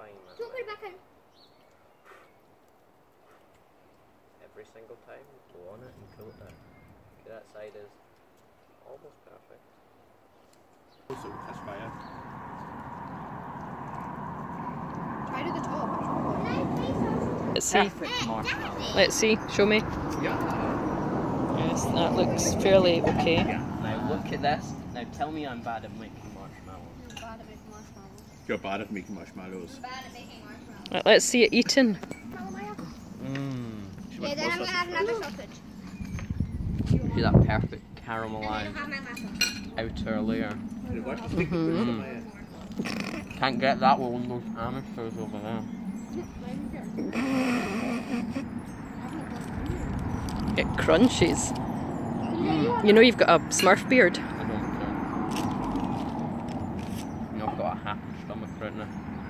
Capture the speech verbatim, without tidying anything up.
fine. Don't put it back in. Every single time, blow on it and cool it down. Okay, that side is almost perfect. Also, that's fire. Try to the top. Let's see. Perfect marshmallow. Let's see. Show me. Yeah. Yes, that looks fairly okay. Yeah. Now look at this. Now tell me I'm bad at making marshmallows. You're bad at making marshmallows. You're bad at making marshmallows. You're bad at making marshmallows. Right, let's see it eaten. Mmm. Yeah, then I'm gonna have another sausage. See that perfect And then I'll caramelized have my mushroom. outer layer. Mm. Can't get that with one of those amateurs over there. It crunches. You know you've got a Smurf beard. I don't care. You know, I've got a happy stomach right now.